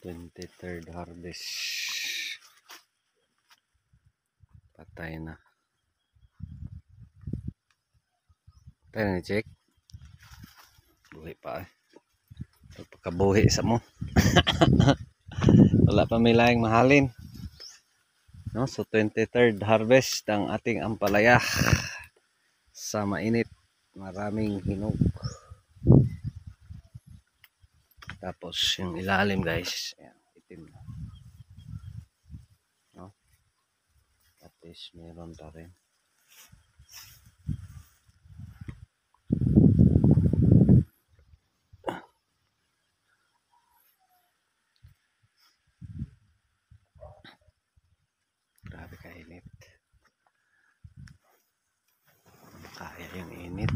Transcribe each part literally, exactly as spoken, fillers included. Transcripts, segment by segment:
twenty-third harvest. Patay na. Patay na ni Check. Buhi pa eh. Pagkabuhi sa mo. Wala pa may laing mahalin. No? So twenty-third harvest ang ating ampalaya. Sa mainit. Maraming hinog. Tapos yung ilalim guys. Ayan, itim na. No? At least meron pa rin. Grabe kainit. Kaya yung init.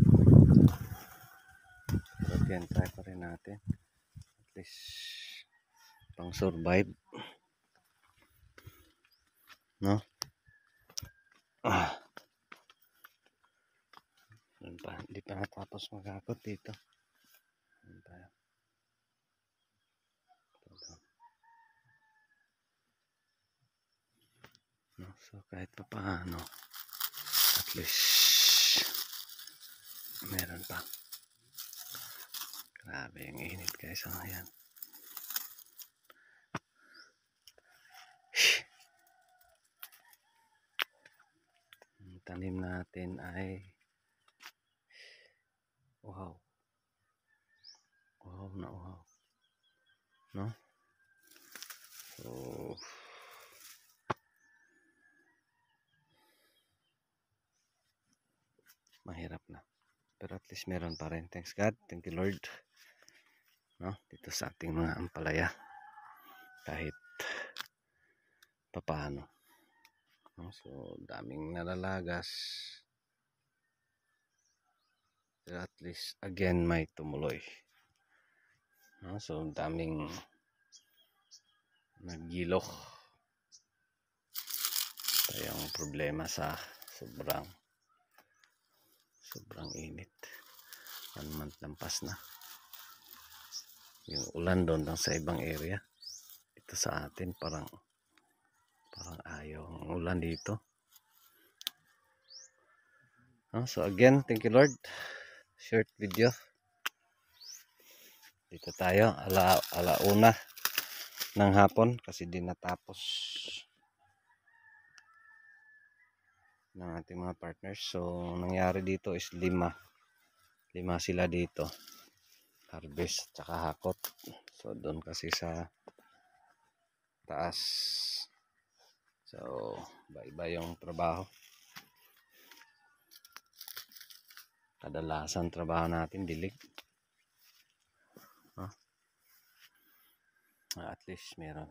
Pero again, try pa rin natin. At least pang survive. No? Ah. Pa, hindi pa natapos magakot dito. No, so kahit pa paano, at least meron pa. Grabe yung init guys. Oh, ayan. Ang tanim natin ay wow. Wow na wow. No? So mahirap na. Pero at least meron pa rin. Thanks God. Thank you Lord. No? Dito sa ating mga ampalaya. Kahit papaano. No? So daming nalalagas. Pero at least again may tumuloy. No? So daming naggilok. Ito yung problema sa sobrang sobrang init. One month lampas na. Yung ulan doon lang sa ibang area. Dito sa atin parang parang ayaw ang ulan dito. No? So again, thank you Lord. Short video. Dito tayo ala ala una ng hapon kasi di natapos ng ating mga partners. So nangyari dito is lima. Lima sila dito. Harvest tsaka hakot. So doon kasi sa taas. So iba-iba yung trabaho. Kadalasan trabaho natin dilig. Huh? At least meron.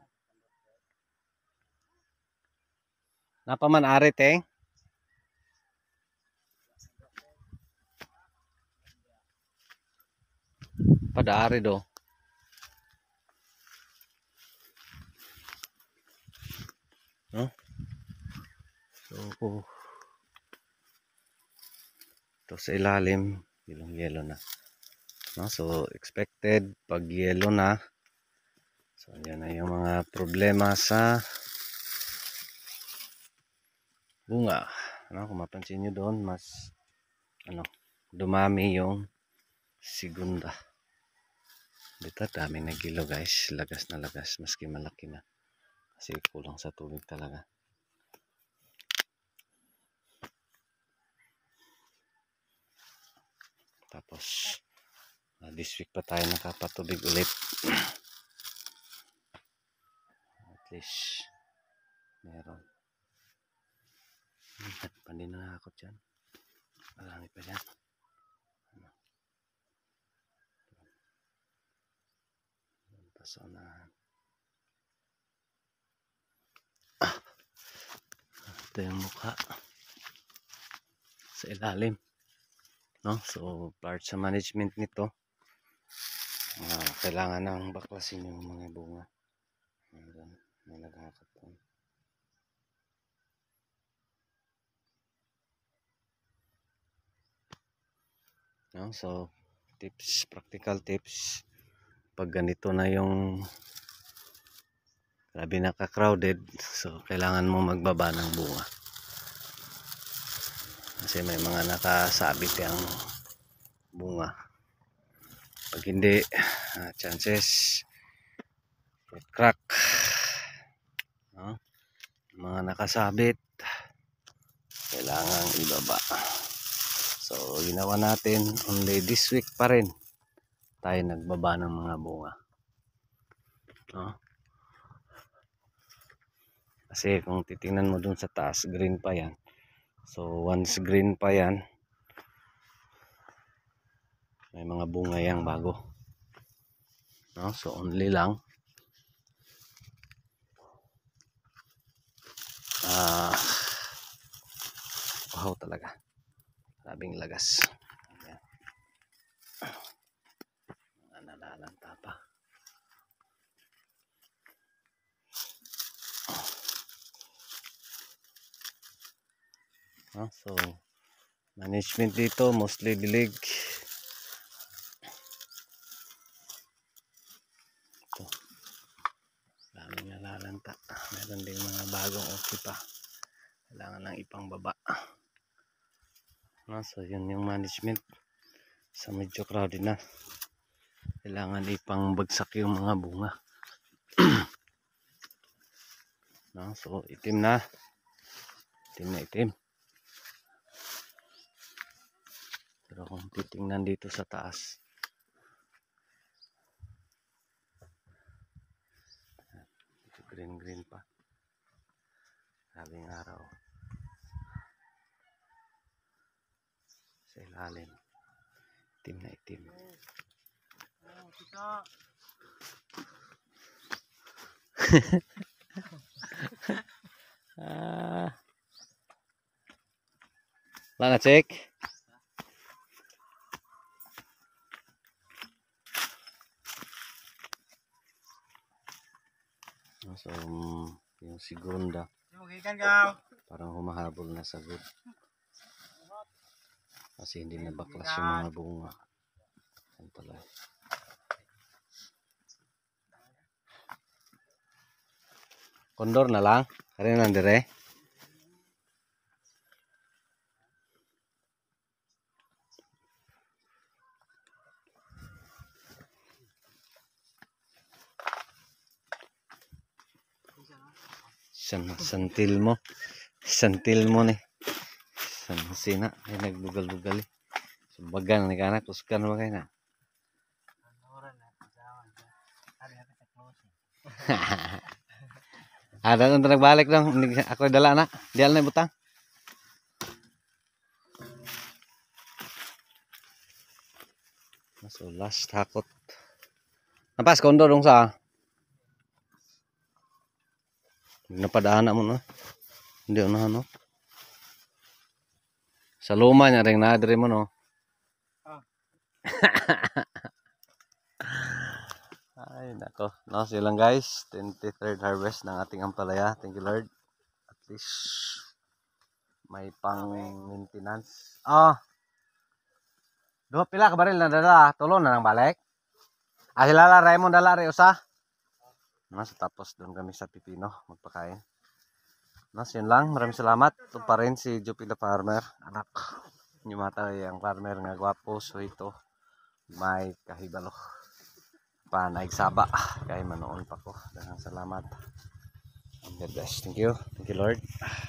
Napaman ari teng. Pada ari do. No? So oh. Ito sa ilalim, yung yellow na. No? So expected pag yellow na. So yan na yung mga problema sa bunga. Ano, kung mapansin nyo doon, mas ano, dumami yung segunda. Dito dami na gilo guys. Lagas na lagas. Maski malaki na. Kasi kulang sa tubig talaga. Tapos uh, this week pa tayo nakapatubig ulit. At least meron. At pa din na ako dyan. Marami pa dyan. Ano? Pasonahan. Ah. Ito yung mukha. Sa ilalim. No? So part sa management nito. Uh, kailangan nang baklasin yung mga bunga. Ayan, may naghakot doon. No? So tips, practical tips. Pag ganito na yung Grabe naka-crowded. So, kailangan mo magbaba ng bunga. Kasi may mga nakasabit yung bunga. Pag hindi, uh, chances fruit crack. No? Mga nakasabit, kailangan ibaba. So, ginawa natin only this week pa rin tayo nagbaba ng mga bunga. No? Kasi kung titingnan mo dun sa taas, green pa yan. So once green pa yan, may mga bunga yang bago. No? So only lang ah uh, wow talaga. Grabing lagas. Ayan. Mga nalalanta pa. No? So management dito mostly dilig. Ito. Daming nalalanta. Meron din mga bagong okay pa. Kailangan lang ipang baba. No? So yun yung management. Sa medyo crowded na. Kailangan ipang bagsak yung mga bunga. No? So itim na. Itim na itim. Pero kung titingnan dito sa taas, ito green green pa. Grabing araw. Sa ilalim, itim na itim. Ah. Wala na check. So, um, yung segunda parang humahabol na sa good. Kasi hindi na baklas yung mga bunga. Yan pala. Kondor na lang. Kaya na dire. San, santil mo. Santil mo ni. San sina. Ay nagbugal-bugal eh. Subagan ni kanak. Kuskan mo kayo na. Ada nang nagbalik dong. Ako dala na. Dial na butang. So last hakot. Napas kondo dong sa. Napadaan mo no. Hindi na no. Sa luma nya ring nadre mo no. Ah. Ay nako. No, silang guys, twenty-third harvest ng ating ampalaya. Thank you Lord. At least may pang maintenance. Ah. Dua pila ka baril na dala, tulo na nang balik. Ah sila la Raymond dala re usa. Mas tapos doon kami sa Pipino magpakain. Mas yun lang, maraming salamat. Ito pa rin si Jupila Farmer, anak. Yung mata yung farmer nga gwapo, so ito may kahibalo. Pa naigsaba kay manoon pa ko. Daghang salamat. God bless. Thank you. Thank you Lord.